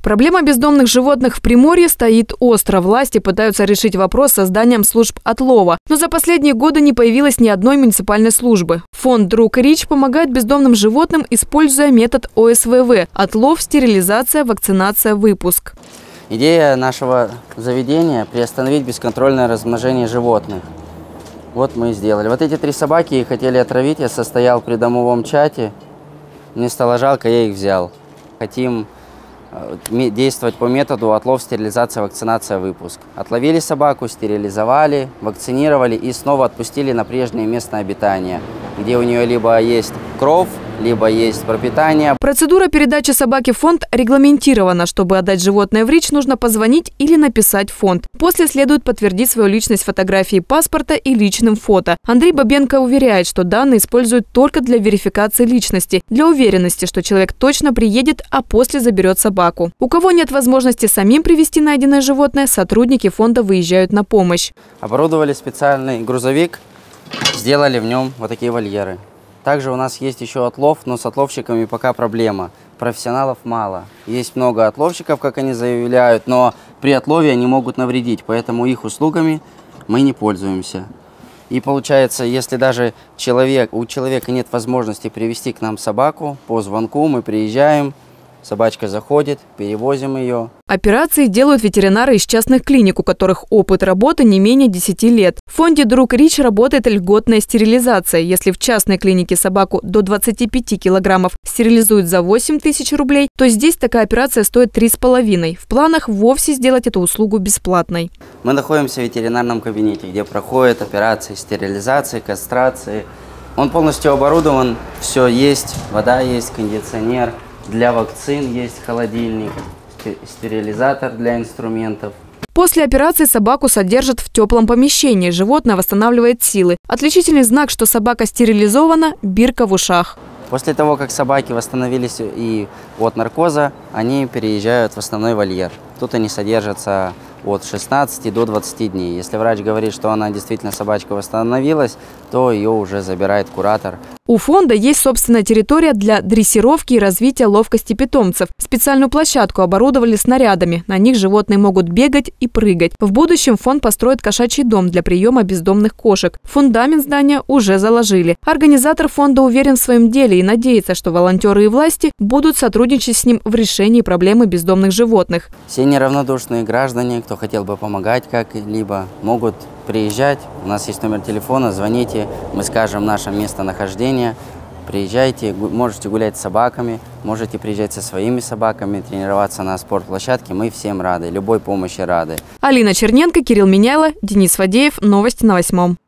Проблема бездомных животных в Приморье стоит остро. Власти пытаются решить вопрос с созданием служб отлова. Но за последние годы не появилось ни одной муниципальной службы. Фонд «Друг Рич» помогает бездомным животным, используя метод ОСВВ – отлов, стерилизация, вакцинация, выпуск. Идея нашего заведения – приостановить бесконтрольное размножение животных. Вот мы и сделали. Вот эти 3 собаки хотели отравить, я состоял при домовом чате. Мне стало жалко, я их взял. Хотим действовать по методу отлов, стерилизация, вакцинация, выпуск. Отловили собаку, стерилизовали, вакцинировали и снова отпустили на прежнее место обитания, где у нее либо есть кровь, либо есть пропитание. Процедура передачи собаки в фонд регламентирована. Чтобы отдать животное в РИЧ, нужно позвонить или написать в фонд. После следует подтвердить свою личность фотографией паспорта и личным фото. Андрей Бабенко уверяет, что данные используют только для верификации личности, для уверенности, что человек точно приедет, а после заберет собаку. У кого нет возможности самим привезти найденное животное, сотрудники фонда выезжают на помощь. Оборудовали специальный грузовик, сделали в нем вот такие вольеры. Также у нас есть еще отлов, но с отловщиками пока проблема. Профессионалов мало. Есть много отловщиков, как они заявляют, но при отлове они могут навредить, поэтому их услугами мы не пользуемся. И получается, если даже у человека нет возможности привезти к нам собаку, по звонку мы приезжаем, собачка заходит, перевозим ее. Операции делают ветеринары из частных клиник, у которых опыт работы не менее 10 лет. В фонде «Друг Рич» работает льготная стерилизация. Если в частной клинике собаку до 25 килограммов стерилизуют за 8 тысяч рублей, то здесь такая операция стоит 3,5. В планах вовсе сделать эту услугу бесплатной. Мы находимся в ветеринарном кабинете, где проходят операции стерилизации, кастрации. Он полностью оборудован, все есть, вода есть, кондиционер. Для вакцин есть холодильник, стерилизатор для инструментов. После операции собаку содержат в теплом помещении. Животное восстанавливает силы. Отличительный знак, что собака стерилизована – бирка в ушах. После того, как собаки восстановились и от наркоза, они переезжают в основной вольер. Тут они содержатся от 16 до 20 дней. Если врач говорит, что она действительно собачка восстановилась, то ее уже забирает куратор. У фонда есть собственная территория для дрессировки и развития ловкости питомцев. Специальную площадку оборудовали снарядами. На них животные могут бегать и прыгать. В будущем фонд построит кошачий дом для приема бездомных кошек. Фундамент здания уже заложили. Организатор фонда уверен в своем деле и надеется, что волонтеры и власти будут сотрудничать с ним в решении проблемы бездомных животных. Все неравнодушные граждане, кто хотел бы помогать как-либо, могут приезжать. У нас есть номер телефона, звоните, мы скажем наше местонахождение. Приезжайте, можете гулять с собаками, можете приезжать со своими собаками, тренироваться на спортплощадке. Мы всем рады, любой помощи рады. Алина Черненко, Кирилл Меняйло, Денис Фадеев. Новости на 8.